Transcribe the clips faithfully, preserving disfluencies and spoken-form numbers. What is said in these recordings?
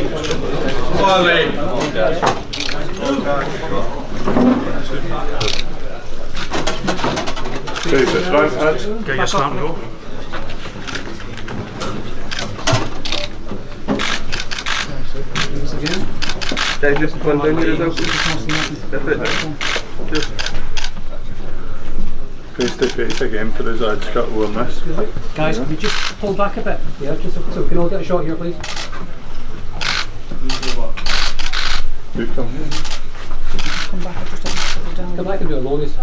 Right, lads. Get your stamp go. Guys, just one down here as well. That's it. Just Face to face again for the Zad Scott won this. Guys, can we just pull back a bit? Yeah, just so, so we can all get a shot here, please. You come here. Come back, I'll just put it down. Come back and do it, Longest.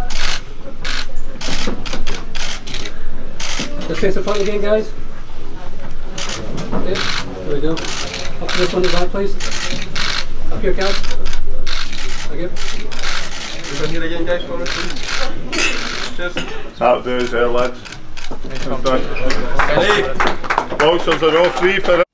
Let's face the front again, guys. Okay, there we go. Up to this one, the back, please. Up here, Cal. Thank you. one here again, guys, for us, please. Cheers. That'll do us there, lads. Well done. Boxers are all three for it.